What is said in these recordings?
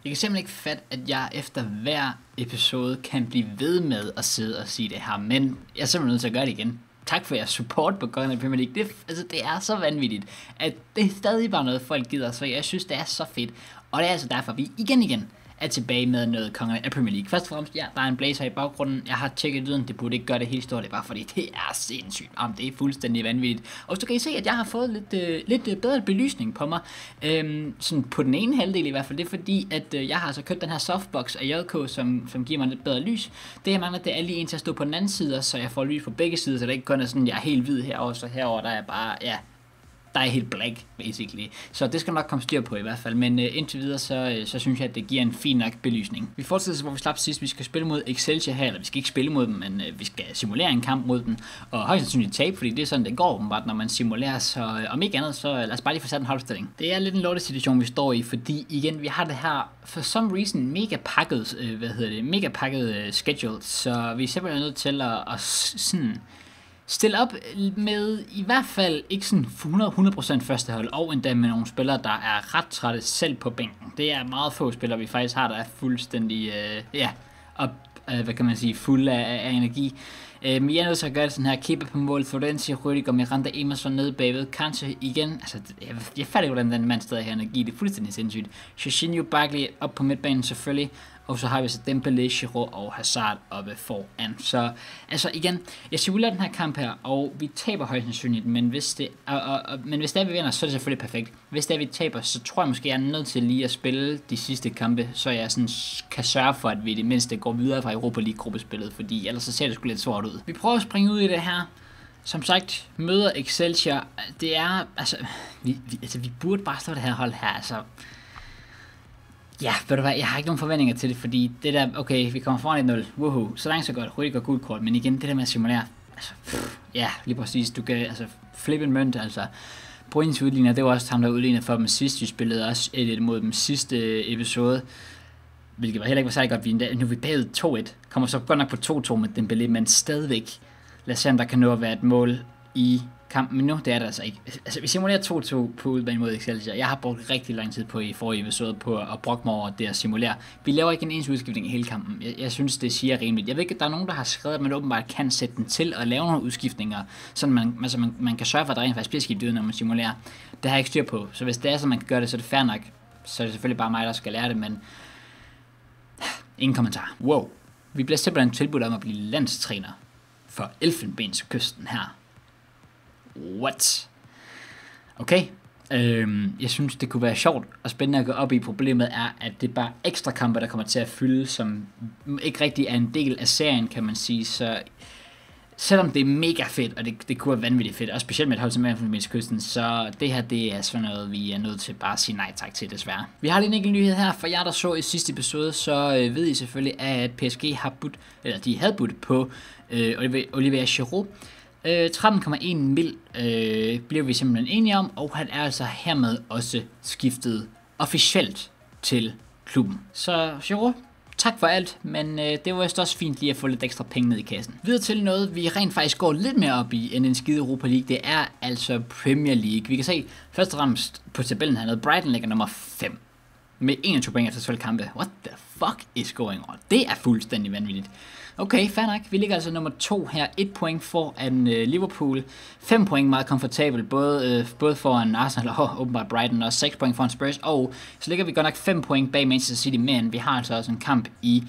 Jeg kan simpelthen ikke fatte, at jeg efter hver episode kan blive ved med at sidde og sige det her, men jeg er simpelthen nødt til at gøre det igen. Tak for jeres support på Gunner Premier League. Det er så vanvittigt, at det er stadig bare noget, folk gider, så jeg synes, det er så fedt. Og det er altså derfor, vi igen er tilbage med noget Kongen af Premier League. Først og fremmest, ja, der er en blazer i baggrunden. Jeg har tjekket lyden, det burde ikke gøre det helt stort, det er bare fordi, det er sindssygt. Det er fuldstændig vanvittigt. Og så kan I se, at jeg har fået lidt bedre belysning på mig. Sådan på den ene halvdel i hvert fald. Det er fordi, at jeg har altså købt den her softbox af JK, som giver mig lidt bedre lys. Det jeg mangler, det er lige en til at stå på den anden side, så jeg får lys på begge sider, så det ikke kun er sådan, jeg er helt hvid herover, så herover der er bare, ja, der er helt black, basically. Så det skal nok komme styr på i hvert fald. Men indtil videre, så synes jeg, at det giver en fin nok belysning. Vi fortsætter, hvor vi slap sidst. Vi skal spille mod Excelsior her, eller vi skal ikke spille mod dem, men vi skal simulere en kamp mod dem. Og højst sandsynligt tabe, fordi det er sådan, det går åbenbart, når man simulerer. Så om ikke andet, så lad os bare lige få sat en holdopstilling. Det er lidt en lortesituation, vi står i, fordi igen, vi har det her, for some reason, mega pakket schedule. Så vi er simpelthen nødt til at sådan stille op med i hvert fald ikke sådan 100% første hold, og endda med nogle spillere, der er ret trætte selv på bænken. Det er meget få spillere, vi faktisk har, der er fuldstændig, fuld af energi. Jeg er nødt til at gøre det sådan her. Keeper på mål, Florenzi, Rüdiger, Miranda, Emerson nede bagved. Kanskje igen, altså jeg fatter ikke, hvordan den mand stadig har energi. Det er fuldstændig sindssygt. Jorginho, Bagley op på midtbanen selvfølgelig. Og så har vi så Dembélé, Giroud og Hazard oppe foran. Så altså igen, jeg simulerer den her kamp her, og vi taber højst sandsynligt, men hvis det er, vi vinder, så er det selvfølgelig perfekt. Hvis det er, vi taber, så tror jeg måske, jeg er nødt til lige at spille de sidste kampe, så jeg sådan kan sørge for, at vi i det mindste går videre fra Europa League-gruppespillet, fordi ellers så ser det sgu lidt svært ud. Vi prøver at springe ud i det her. Som sagt, møder Excelsior. Det er, altså, vi burde bare slå det her hold her, altså. Ja, ved du hvad, jeg har ikke nogen forventninger til det, fordi det der, okay, vi kommer foran 1-0, woohoo, så langt så godt, Rüdiger gult kort, men igen, det der med at simulere, altså, ja, lige præcis, du kan, altså, flip en mønt, altså, Bruins udligner, det var også ham, der udlignede for dem sidst, vi spillede også 1-1 mod dem sidste episode, hvilket var heller ikke var særlig godt, nu er vi bagud 2-1, kommer så godt nok på 2-2 med Dembélé, men stadigvæk, lad os se, om der kan nå at være et mål i kampen, men nu det er det altså ikke. Altså, vi simulerer 2-2 på udbanen mod Excelsior. Jeg har brugt rigtig lang tid på i forrige episode på at brokke mig over det at simulere. Vi laver ikke en ens udskiftning i hele kampen. Jeg synes, det siger rimeligt. Jeg ved ikke, at der er nogen, der har skrevet, at man åbenbart kan sætte den til at lave nogle udskiftninger, så man kan sørge for, at der rent faktisk bliver skiftet ud, når man simulerer. Det har jeg ikke styr på. Så hvis det er så, man kan gøre det, så er det fair nok. Så er det selvfølgelig bare mig, der skal lære det, men ingen kommentar. Wow. Vi bliver simpelthen tilbudt om at blive landstræner for Elfenbenskysten her. What? Okay. Jeg synes, det kunne være sjovt og spændende at gå op i. Problemet er, at det er bare ekstra kampe, der kommer til at fylde, som ikke rigtig er en del af serien, kan man sige. Så selvom det er mega fedt, og det kunne være vanvittigt fedt, og specielt med et hold som Elfenbenskysten, så det her, det er sådan noget, vi er nødt til bare at sige nej tak til, desværre. Vi har lige en enkelt nyhed her, for jer, der så i sidste episode, så ved I selvfølgelig, at PSG har budt, eller de havde budt på Olivier Giroud. 13,1 mil bliver vi simpelthen enige om, og han er altså hermed også skiftet officielt til klubben. Så Giroud, tak for alt, men det var også fint lige at få lidt ekstra penge ned i kassen. Videre til noget, vi rent faktisk går lidt mere op i end en skide Europa League, det er altså Premier League. Vi kan se først og fremmest på tabellen hernede, Brighton ligger nummer 5 med 21 point efter 12 kampe. What the fuck is going on? Det er fuldstændig vanvittigt. Okay, fair nok. Vi ligger altså nummer 2 her. 1 point foran Liverpool. 5 point meget komfortabelt, både foran Arsenal og åbenbart Brighton, og 6 point foran Spurs. Og så ligger vi godt nok 5 point bag Manchester City, men vi har altså også en kamp i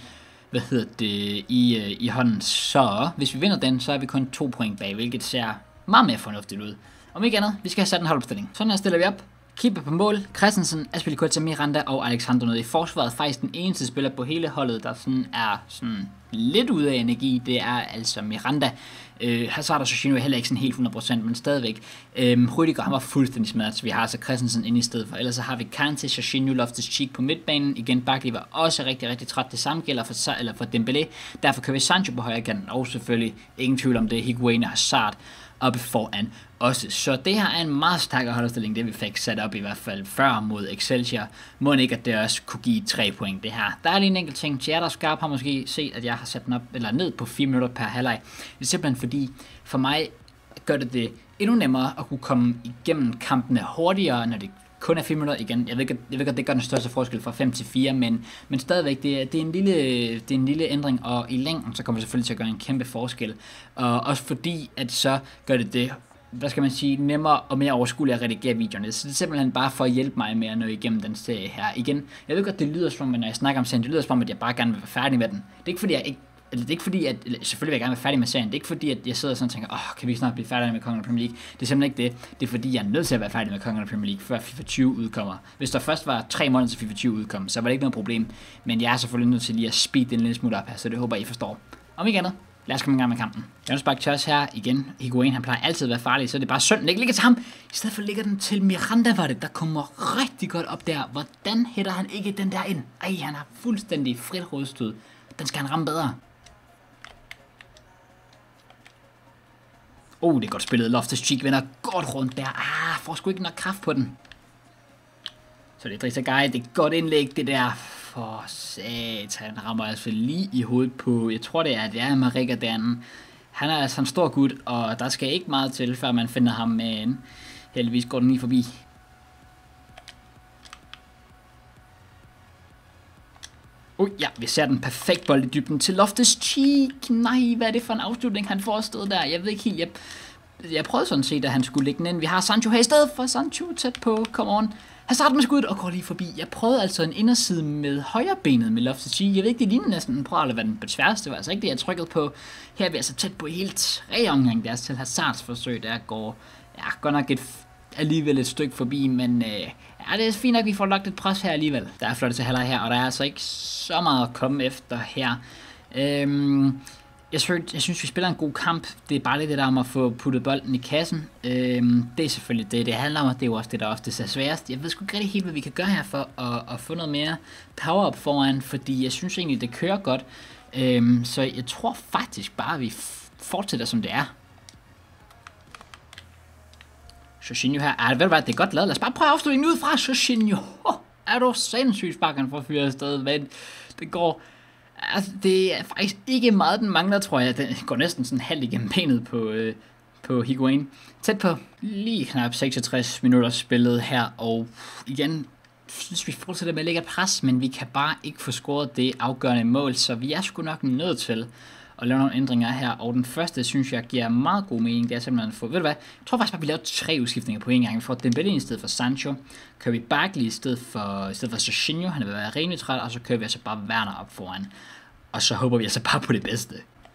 i hånden. Så hvis vi vinder den, så er vi kun 2 point bag, hvilket ser meget mere fornuftigt ud. Om ikke andet, vi skal have sat en holdopstilling. Sådan her stiller vi op. Keeper på mål, Christensen, Azpilicueta, Miranda og Alexander nede i forsvaret. Faktisk den eneste spiller på hele holdet, der er lidt ude af energi, det er altså Miranda. Hazard og Jorginho er heller ikke sådan helt 100%, men stadigvæk. Rüdiger, han var fuldstændig smadret, så vi har altså Christensen inde i stedet for. Ellers så har vi Kanté, Jorginho, Loftus-Cheek på midtbanen. Igen, Bagley var også rigtig, rigtig træt. Det samme gælder for Dembélé. Derfor kører vi Sancho på højre kanten, og selvfølgelig ingen tvivl om det, Higuain og Hazard oppe foran også. Så det her er en meget stærkere holdopstilling, det vi fik sat op i hvert fald før mod Excelsior. Må ikke, at det også kunne give 3 point det her. Der er lige en enkelt ting. Tjerter Skarp har måske set, at jeg har sat den op, eller ned på 4 minutter per halvleg. Det er simpelthen fordi, for mig gør det endnu nemmere at kunne komme igennem kampene hurtigere, når det kun er 4 minutter igen. Jeg ved godt, det gør den største forskel fra 5 til 4, men stadigvæk, det er en lille ændring, og i længden, så kommer det selvfølgelig til at gøre en kæmpe forskel. Og også fordi, at så gør det, hvad skal man sige, nemmere og mere overskueligt at redigere videoerne. Så det er simpelthen bare for at hjælpe mig med at nå igennem den serie her. Igen, jeg ved godt, det lyder som om, når jeg snakker om serien, det lyder som om, at jeg bare gerne vil være færdig med den. Det er ikke fordi, selvfølgelig vil jeg gerne være færdig med serien. Det er ikke fordi, at jeg sidder sådan og tænker, kan vi snart blive færdige med Kongen af Premier League? Det er simpelthen ikke det. Det er fordi, jeg er nødt til at være færdig med Kongen af Premier League, før FIFA 20 udkommer. Hvis der først var 3 måneder til FIFA 20 udkom, så var det ikke noget problem. Men jeg er selvfølgelig nødt til lige at speede den lille smule op her, så det håber I forstår. Om ikke andet, lad os komme i gang med kampen. Jonas Bak Tjørs her igen. Higuain, han plejer altid at være farlig, så det er bare synd, den ikke ligger til ham. I stedet for ligger den til Miranda, var det, der kommer rigtig godt op der. Hvordan hætter han ikke den der ind? Ej, han har fuldstændig frit hovedstød. Den skal han ramme bedre. Det er godt spillet. Loftus-Cheek vender godt rundt der. Får sgu ikke nok kraft på den. Så det er Idrissa Gueye. Det er godt indlæg, det der. For satan, han rammer altså lige i hovedet på, jeg tror det er Marika derinde. Han er altså en stor gut, og der skal ikke meget til, før man finder ham med en. Heldigvis går den lige forbi. Ja, vi ser den perfekt bold i dybden til Loftus-Cheek. Nej, hvad er det for en afslutning, han får afsted der? Jeg ved ikke helt, jeg prøvede sådan set, at han skulle lægge den ind. Vi har Sancho her i stedet for. Sancho tæt på, come on. Han starter med skuddet og går lige forbi. Jeg prøvede altså en inderside med højre benet med Loftus-Cheek. Jeg ved ikke, det ligner næsten en prøver at lade den på tværs. Det var altså ikke det, jeg trykkede på. Her er vi altså tæt på hele 3 omgang deres til Hazards forsøg. Der går godt nok alligevel et stykke forbi, men det er fint nok, at vi får lagt et pres her alligevel. Der er flot til halvleg her, og der er altså ikke så meget at komme efter her. Jeg synes, vi spiller en god kamp. Det er bare lidt det der om at få puttet bolden i kassen. Det er selvfølgelig det handler om, og det er jo også det, der ofte er sværest. Jeg ved sgu ikke rigtig helt, hvad vi kan gøre her for at få noget mere power up foran, fordi jeg synes egentlig, det kører godt. Så jeg tror faktisk bare, at vi fortsætter, som det er. Jorginho her. Ved du hvad, det er godt lavet. Lad os bare prøve afslutningen ud fra Jorginho. Er du sindssygt sparken for at fyre afsted, men det går. Altså, det er faktisk ikke meget, den mangler, tror jeg. Den går næsten sådan halvt igennem benet på Higuain. Tæt på lige knap 66 minutter spillet her, og igen synes vi fortsætter med at lægge et pres, men vi kan bare ikke få scoret det afgørende mål, så vi er sgu nok nødt til at lave nogle ændringer her, og den første, synes jeg, giver meget god mening. Det er simpelthen at få, ved du hvad, jeg tror faktisk bare, vi laver 3 udskiftninger på en gang. Vi får Dembélé i stedet for Sancho, kører vi Barkley i stedet for Jorginho, han vil være rimelig træt, og så kører vi altså bare Werner op foran. Og så håber vi altså bare på det bedste.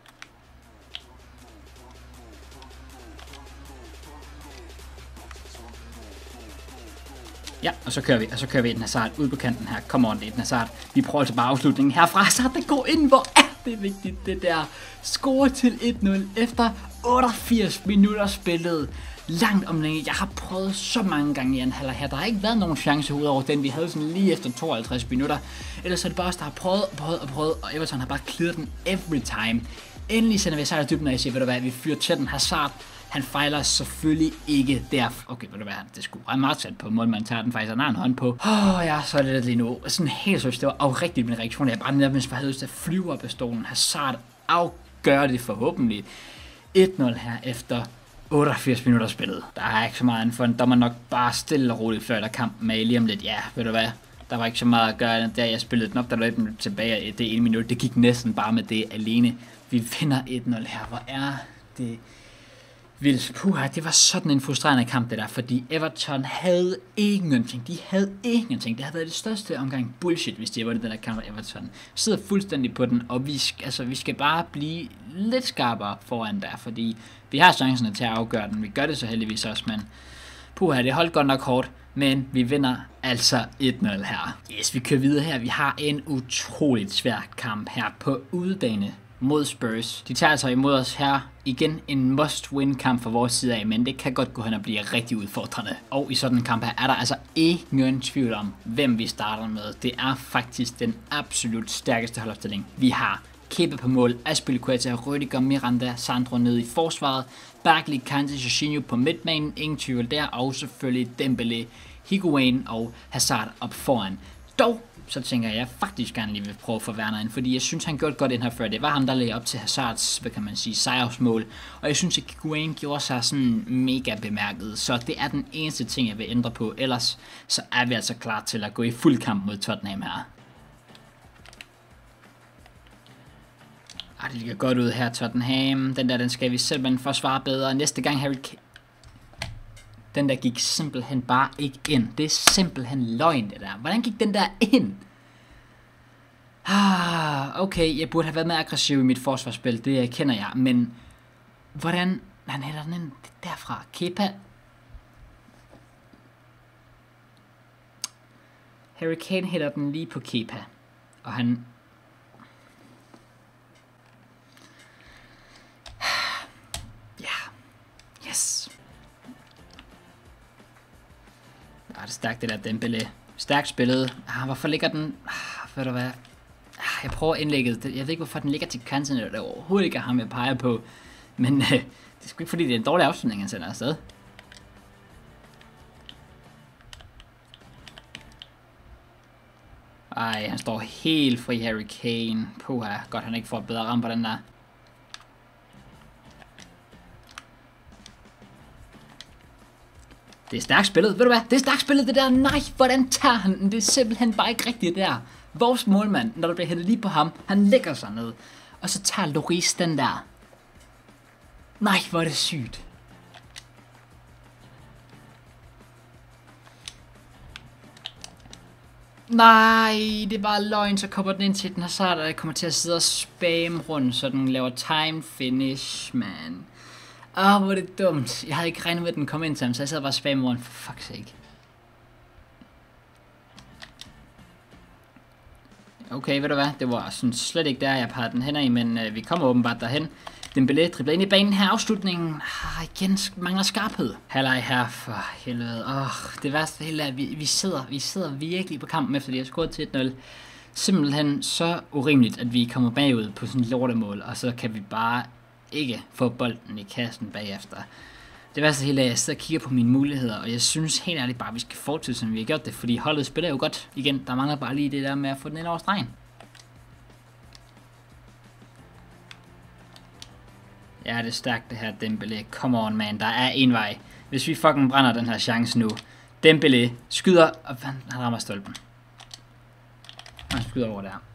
Ja, og så kører vi Eden Hazard ud på kanten her. Come on, Eden Hazard. Vi prøver altså bare afslutningen herfra. Hazard, det går ind. Hvor er det vigtigt, det der. Score til 1-0 efter 88 minutter spillet. Langt om længe. Jeg har prøvet så mange gange i anden halvleg her. Der har ikke været nogen chance ud over den, vi havde sådan lige efter 52 minutter. Ellers er det bare os, der har prøvet, og Everton har bare clearet den every time. Endelig sender vi sejr i dybden, og jeg siger, ved du hvad, vi fyrer til den. Hazard, han fejler selvfølgelig ikke der. Okay, ved du hvad, det skulle være meget tæt på målmanden, tager den faktisk, han har en hånd på. Ja, så er det lige nu. Sådan helt så, det var afrigtigt min reaktion. Jeg bare nærmest var lyst til at flyve op af stolen. Hazard afgør det forhåbentlig. 1-0 her efter 88 minutter spillet. Der er ikke så meget for en dommer nok bare stille og roligt fløjter kampen med lige om lidt. Ja, ved du hvad, der var ikke så meget at gøre, da jeg spillede den op, der var 1 minut tilbage, det 1 minut, det gik næsten bare med det alene. Vi vinder 1-0 her, hvor er det vildt. Puha, det var sådan en frustrerende kamp det der, fordi Everton havde ingenting. De havde ingenting. Det havde været det største omgang bullshit, hvis de var det den der kamp af Everton. Sidder fuldstændig på den, og vi skal bare blive lidt skarpere foran der, fordi vi har chancerne til at afgøre den. Vi gør det så heldigvis også, men puha, det holdt godt nok hårdt, men vi vinder altså 1-0 her. Yes, vi kører videre her. Vi har en utroligt svær kamp her på udebane mod Spurs. De tager altså imod os her. Igen en must-win kamp fra vores side af, men det kan godt gå hen og blive rigtig udfordrende. Og i sådan en kamp her er der altså ingen tvivl om, hvem vi starter med. Det er faktisk den absolut stærkeste holdopstilling. Vi har Kepa på mål, Azpilicueta, Rüdiger, Miranda, Sandro nede i forsvaret, Barkley, Kante, Jorginho på midtbanen, ingen tvivl der, og selvfølgelig Dembélé, Higuain og Hazard op foran. Dog, så tænker jeg faktisk gerne lige vil prøve at få Werner ind, fordi jeg synes, han gjorde et godt ind her før. Det var ham, der lagde op til Hazards, hvad kan man sige, sejrsmål. Og jeg synes, at Higuain gjorde sig sådan mega bemærket. Så det er den eneste ting, jeg vil ændre på. Ellers så er vi altså klar til at gå i fuld kamp mod Tottenham her. Det ligger godt ud her, Tottenham. Den skal vi simpelthen forsvare bedre. Næste gang Harry Kane. Den der gik simpelthen bare ikke ind. Det er simpelthen løgn, det der. Hvordan gik den der ind? Okay, jeg burde have været mere aggressiv i mit forsvarsspil. Det kender jeg. Men hvordan... Han hætter den ind derfra. Kepa. Harry Kane hætter den lige på Kepa. Og han... Yes. Det er stærkt det der Dembélé. Stærkt spillet. Hvorfor ligger den... ved du hvad? Jeg prøver indlægget. Jeg ved ikke hvorfor den ligger til kanten. Det er overhovedet ikke ham jeg peger på. Men det er sgu ikke fordi det er en dårlig afslutning han sender afsted. Han står helt fri Harry Kane. Puha, godt han ikke får et bedre ram på den der. Det er stærkt spillet, ved du hvad? Det er stærkt spillet, det der. Nej, hvordan tager han den? Det er simpelthen bare ikke rigtigt der. Vores målmand, når der bliver hættet lige på ham, han lægger sig ned. Og så tager Lloris den der. Nej, hvor er det sygt. Nej, det er bare løgn, så kommer den ind til den Hazard, og jeg kommer til at sidde og spamme rundt, så den laver time finish, man. Hvor er det dumt. Jeg havde ikke regnet med, at den kom ind til ham, så jeg sad bare og spamme rundt, for fuck's sake. Okay, ved du hvad, det var sådan slet ikke der, jeg pegede den hen i, men vi kommer åbenbart derhen. Dembélé dribler ind i banen her, afslutningen. Igen mangler skarphed. Halvleg her, for helvede. Det værste hele er, at vi sidder virkelig på kampen, efter de har scoret til 1-0. Simpelthen så urimeligt, at vi kommer bagud på sådan et lortemål, og så kan vi bare ikke få bolden i kassen bagefter. Det værste hele er, at jeg sidder og kigger på mine muligheder, og jeg synes helt ærligt bare, at vi skal fortsætte, som vi har gjort det, fordi holdet spiller jo godt. Igen, der mangler bare lige det der med at få den ind over stregen. Ja, det er stærkt det her Dembélé. Come on, man. Der er en vej. Hvis vi fucking brænder den her chance nu. Dembélé skyder, og han rammer stolpen. Han skyder over der.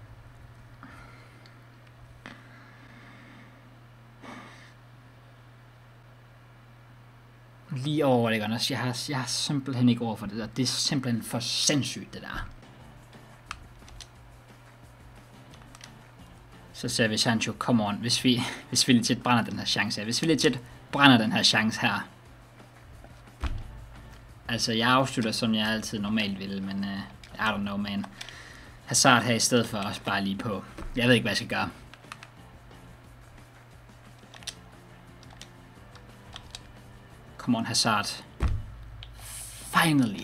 Lige over det, Anders. Jeg har simpelthen ikke over for det der. Det er simpelthen for sindssygt, det der. Så ser vi Sancho, come on, hvis vi legit brænder den her chance her. Hvis vi legit brænder den her chance her. Altså, jeg afslutter, som jeg altid normalt vil, men I don't know, man. Hazard her i stedet for os bare lige på. Jeg ved ikke, hvad jeg skal gøre. Come on, Hazard. Finally.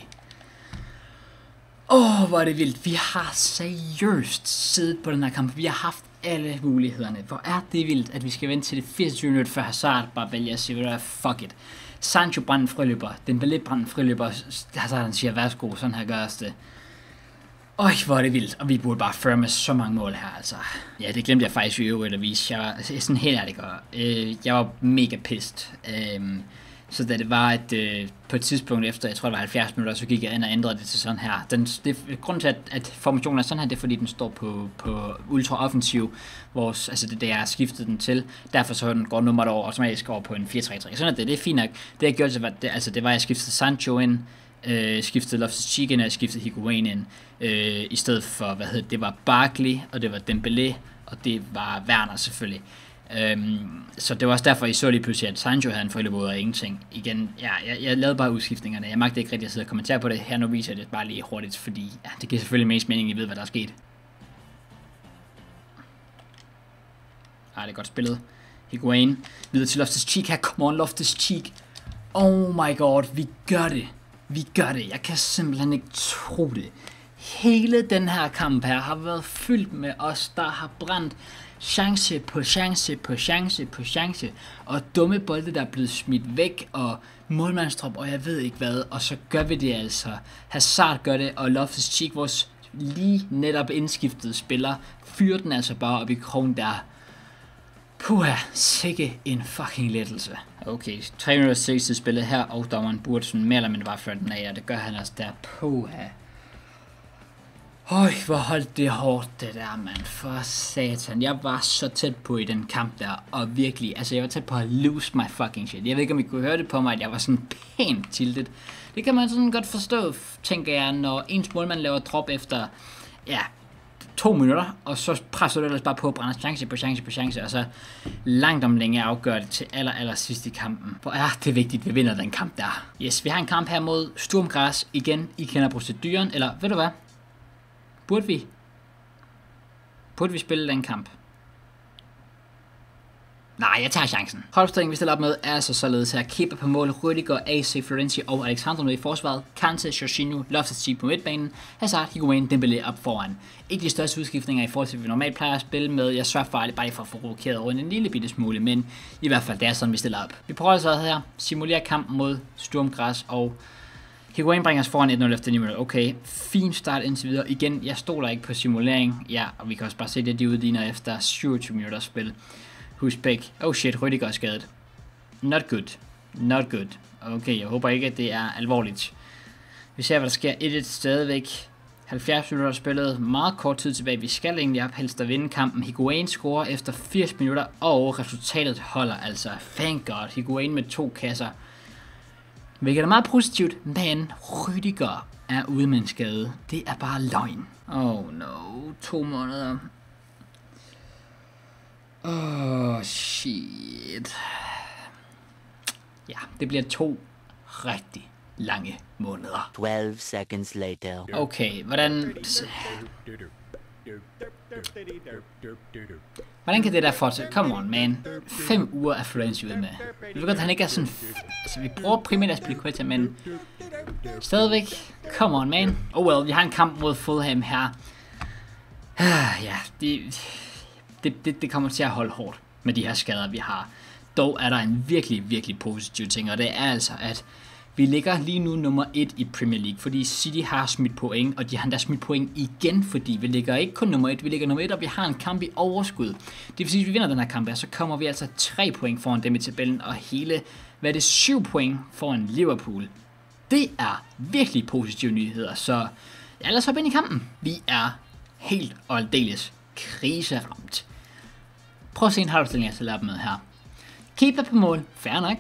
Hvor er det vildt. Vi har seriøst siddet på den her kamp. Vi har haft alle mulighederne. Hvor er det vildt, at vi skal vente til det 24 minutter, før Hazard bare vælger at sige, fuck it. Sancho brænder en friløber. Dembélé brænder en friløber. Hazard han siger, værsgo, sådan her gøres det. Hvor er det vildt. Og vi burde bare føre med så mange mål her, altså. Ja, det glemte jeg faktisk i øvrigt at vise. Jeg er sådan helt ærlig gør. Jeg var mega pissed. Så da det var, at på et tidspunkt efter, jeg tror det var 70 minutter, så gik jeg ind og ændrede det til sådan her. Grunden til, at formationen er sådan her, det er fordi, den står på ultra-offensiv, altså det jeg har skiftet den til. Derfor så den går nummeret over automatisk over på en 4-3-3. Sådan at det er fint nok. Det jeg gjorde, det var, at jeg skiftede Sancho ind, skiftede Loftus-Cheek ind, og jeg skiftede Higuain ind, i stedet for, det var Barkley, og det var Dembélé, og det var Werner selvfølgelig. Så det var også derfor, I så lige pludselig, at Sancho havde en friløber og ingenting. Igen, jeg lavede bare udskiftningerne. Jeg magte ikke rigtig at sidde og kommentere på det. Her nu viser jeg det bare lige hurtigt, fordi det giver selvfølgelig mest mening, I ved, hvad der er sket. Det er godt spillet. Higuain. Videre til Loftus-Cheek her. Come on, Loftus-Cheek. Oh my god, vi gør det. Vi gør det. Jeg kan simpelthen ikke tro det. Hele den her kamp her har været fyldt med os, der har brændt chance på chance på chance på chance, og dumme bolde, der er blevet smidt væk, og målmandstrop, og jeg ved ikke hvad, og så gør vi det altså. Hazard gør det, og Loftus-Cheek, vores lige netop indskiftet spiller, fyrer den altså bare op i krogen der. Puha, sikke en fucking lettelse. Okay, 306 til spillet her, og dommeren burde sådan mere eller mindre bare føre den af, og det gør han altså der. Puha. Øj, hvor holdt det hårdt det der, mand. For satan. Jeg var så tæt på i den kamp der, og virkelig, altså jeg var tæt på at lose my fucking shit. Jeg ved ikke, om I kunne høre det på mig, at jeg var sådan pænt tiltet. Det kan man sådan godt forstå, tænker jeg, når ens målmand laver drop efter, ja, 2 minutter, og så presser du ellers bare på at brænde chance på chance på chance, og så langt om længe afgør det til aller sidst i kampen. For det er vigtigt, at vi vinder den kamp der. Yes, vi har en kamp her mod Sturm Graz. Igen, I kender proceduren, eller ved du hvad? Burde vi spille den kamp? Nej, jeg tager chancen. Holdopstillingen, vi stiller op med, er altså således her. Keeper på mål, Rüdiger, AC, Florenzi og Alexandro med i forsvaret. Kante, Jorginho, Loftus-Cheek på midtbanen. Hazard, Higuain, Dembélé op foran. Ikke de største udskiftninger i forhold til, vi normalt plejer at spille med. Jeg sørger for bare for at få provokeret rundt en lille bitte smule, men i hvert fald, det er sådan, vi stiller op. Vi prøver altså her, simulere kampen mod Sturm Graz, og Higuain bringer os foran 1-0 efter 9 minutter. Okay, fin start indtil videre. Igen, jeg stoler ikke på simulering. Ja, og vi kan også bare se, at de udligner efter 27 minutter spil. Husbæk. Oh shit, Rüdiger er skadet. Not good. Not good. Okay, jeg håber ikke, at det er alvorligt. Vi ser, hvad der sker. 1-1 stadigvæk. 70 minutter spillet. Meget kort tid tilbage. Vi skal egentlig op helst at vinde kampen. Higuain scorer efter 80 minutter, og resultatet holder altså. Thank God. Higuain med 2 kasser. Hvilket er meget positivt, men Rüdiger er ude med en skade. Det er bare løgn. Oh no. 2 måneder. Shit. Ja, det bliver 2 rigtig lange måneder. 12 seconds later. Okay, hvordan kan det der fortsætte? Come on, man. 5 uger er Florenzi ude med. Jeg ved godt, at han ikke er sådan... Altså, vi bruger primært at spille Quetta, men... Stadigvæk. Come on, man. Oh well, vi har en kamp mod Fulham her. Ja, det kommer til at holde hårdt med de her skader, vi har. Dog er der en virkelig positiv ting, og det er altså, at vi ligger lige nu nummer 1 i Premier League, fordi City har smidt point, og de har endda smidt point igen, fordi vi ligger ikke kun nummer 1, vi ligger nummer 1, og vi har en kamp i overskud. Det vil sige, at hvis vi vinder den her kamp, så kommer vi altså 3 point foran dem i tabellen, og hele, 7 point foran Liverpool. Det er virkelig positive nyheder, så ja, lad os hoppe ind i kampen. Vi er helt og aldeles kriseramt. Prøv at se en halvopstilling, jeg stiller op med her. Keeper på mål, fair nok.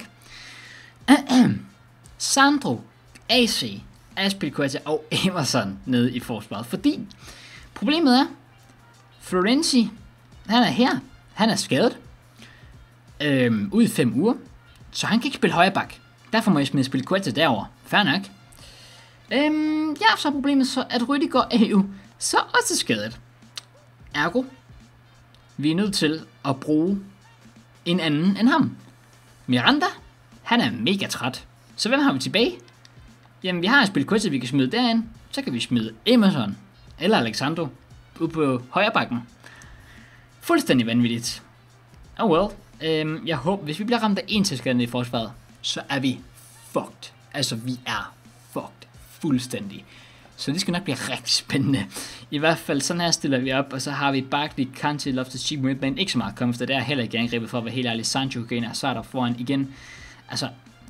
Sandro, AC, Aspilicueta og Emerson nede i forsvaret. Fordi problemet er, Florenzi, han er her. Han er skadet. Ude i 5 uger. Så han kan ikke spille højre bak. Derfor må jeg smide Aspilicueta derover. Fair nok. Ja, så er problemet så, at Rüdiger er jo så også skadet. Ergo, vi er nødt til at bruge en anden end ham. Miranda, han er mega træt. Så hvem har vi tilbage? Jamen, vi har en Aspilicueta, vi kan smide derind. Så kan vi smide Emerson eller Alexandro ude på højrebakken. Fuldstændig vanvittigt. Oh well. Jeg håber, hvis vi bliver ramt af en tilskadende i forsvaret, så er vi fucked. Altså, vi er fucked. Fuldstændig. Så det skal nok blive rigtig spændende. I hvert fald, sådan her stiller vi op, og så har vi Barkley, Kante, Loftus-Cheek, men ikke så meget kommet efter. Det er heller ikke angrebet for at være helt ærlig. Sancho igen, og så er der foran igen. Altså,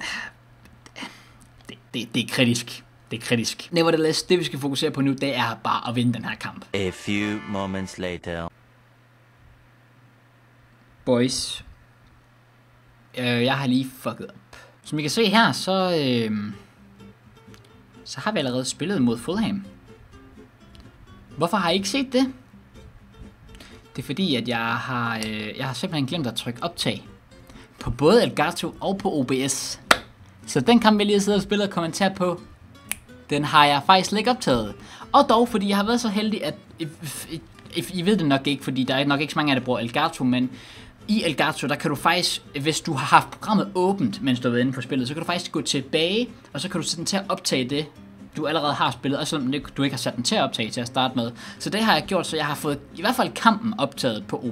det er kritisk. Det er kritisk. Nevertheless, det vi skal fokusere på nu, det er bare at vinde den her kamp. A few moments later. Boys. Jeg har lige fucket op. Som I kan se her, så har vi allerede spillet mod Fulham. Hvorfor har I ikke set det? Det er fordi, at jeg har simpelthen glemt at trykke optag på både Elgato og på OBS. Så den kan vi lige sidde og spille og kommentere på. Den har jeg faktisk ikke optaget. Og dog, fordi jeg har været så heldig, at I ved det nok ikke, fordi der er nok ikke så mange af der bruger Elgato, men i Elgato, der kan du faktisk, hvis du har haft programmet åbent, mens du har været inde på spillet, så kan du faktisk gå tilbage, og så kan du sætte den til at optage det, du allerede har spillet, og selvom du ikke har sat den til at optage til at starte med. Så det har jeg gjort, så jeg har fået i hvert fald kampen optaget på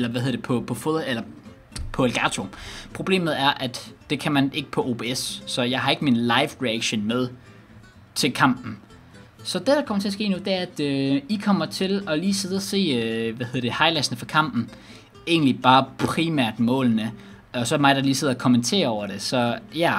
på Elgato. Problemet er, at det kan man ikke på OBS, så jeg har ikke min live reaction med til kampen. Så det, der kommer til at ske nu, det er, at I kommer til at lige sidde og se, highlightsene for kampen. Egentlig bare primært målene. Og så er mig, der lige sidder og kommenterer over det. Så ja,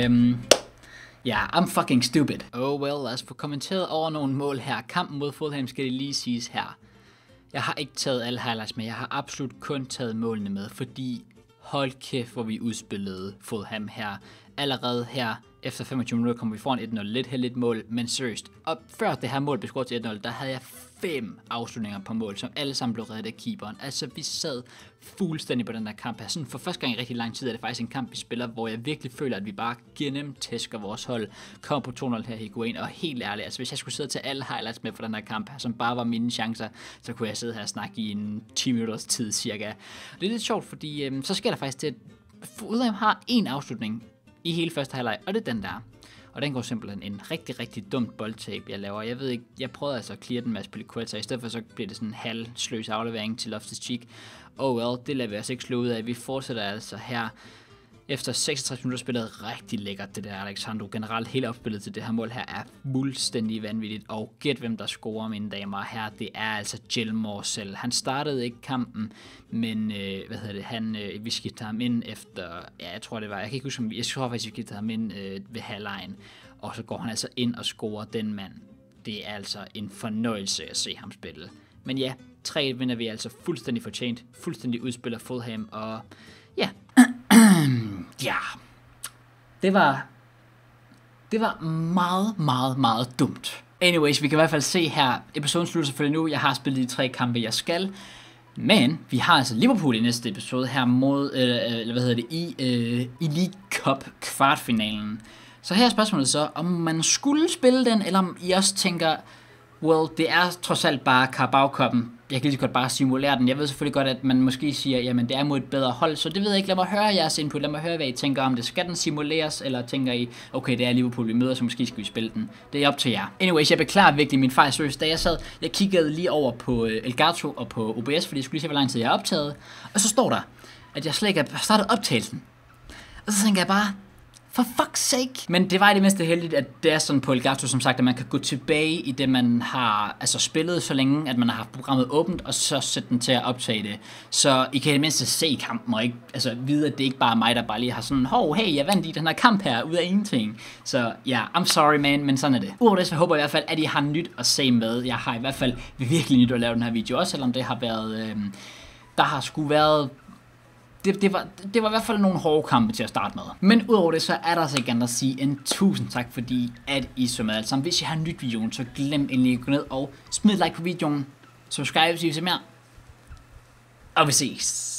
I'm fucking stupid. Oh well, lad os få kommenteret over nogle mål her. Kampen mod Fulham skal det lige siges her. Jeg har ikke taget alle highlights med. Jeg har absolut kun taget målene med, fordi hold kæft, hvor vi udspillede Fulham her. Allerede her, efter 25 minutter, kom vi foran 1-0. Lidt heldigt mål, men seriøst. Og før det her mål blev scoret til 1-0, der havde jeg 5 afslutninger på mål, som alle sammen blev reddet af keeperen. Altså, vi sad fuldstændig på den der kamp her. Sådan for første gang i rigtig lang tid er det faktisk en kamp, vi spiller, hvor jeg virkelig føler, at vi bare gennemtæsker vores hold. Kommer på 2-0 her i Higuain, og helt ærligt, altså hvis jeg skulle sidde til alle highlights med for den her kamp her, som bare var mine chancer, så kunne jeg sidde her og snakke i en 10 minutters tid cirka. Det er lidt sjovt, fordi så sker der faktisk det, at Fulham har en afslutning i hele første halvleg, og det er den der. Og den går simpelthen en rigtig, rigtig dumt boldtab, jeg laver. Jeg ved ikke, jeg prøvede altså at clear den med Aspilicueta, i stedet for så bliver det sådan en halvsløs aflevering til Loftus-Cheek. Oh well, det lader vi os ikke slå ud af. Vi fortsætter altså her. Efter 66 minutter spillet rigtig lækkert det der Alexandro. Generelt hele opspillet til det her mål her er fuldstændig vanvittigt. Og gæt hvem der scorer, mine damer her. Det er altså Gilmore selv. Han startede ikke kampen, men vi skiftede ham ind efter, ja, jeg tror det var, jeg kan ikke huske, jeg tror faktisk vi skiftede ham ind ved halvlejen. Og så går han altså ind og scorer den mand. Det er altså en fornøjelse at se ham spille. Men ja, 3 vinder vi altså fuldstændig fortjent. Fuldstændig udspiller Fulham, og ja. Ja, det var meget, meget, meget dumt. Anyways, vi kan i hvert fald se her, episoden slutter selvfølgelig nu, jeg har spillet de 3 kampe, jeg skal, men vi har altså Liverpool i næste episode her mod, i League Cup kvartfinalen. Så her er spørgsmålet så, om man skulle spille den, eller om I også tænker, well, det er trods alt bare Carabao-cuppen. Jeg kan lige så godt bare simulere den. Jeg ved selvfølgelig godt, at man måske siger, jamen det er mod et bedre hold, så det ved jeg ikke. Lad mig høre jeres input. Lad mig høre, hvad I tænker om det. Skal den simuleres, eller tænker I, okay, det er Liverpool, vi møder, så måske skal vi spille den. Det er op til jer. Anyways, jeg beklager virkelig min fejl seriøst. Da jeg kiggede lige over på Elgato og på OBS, fordi jeg skulle lige se, hvor lang tid jeg har optaget. Og så står der, at jeg slet ikke har startet optagelsen. Og så tænker jeg bare, for fuck's sake. Men det var i det mindste heldigt, at det er sådan på Elgato, som sagt, at man kan gå tilbage i det, man har spillet så længe, at man har haft programmet åbent, og så sætte den til at optage det. Så I kan i det mindste se kampen, og ikke vide, at det ikke bare er mig, der bare lige har sådan, hey, jeg vandt i den her kamp her, ud af ingenting. Så ja, I'm sorry man, men sådan er det. Udover det, så håber jeg i hvert fald, at I har nyt at se med. Jeg har i hvert fald virkelig nyt at lave den her video, også selvom det har været, der har sgu været, det var i hvert fald nogle hårde kampe til at starte med. Men udover det, så er der altså ikke andet at sige en tusind tak, fordi at I så med alt sammen. Hvis I har nyt videoen, så glem endelig at gå ned og smid et like på videoen. Subscribe, hvis I vil se mere. Og vi ses.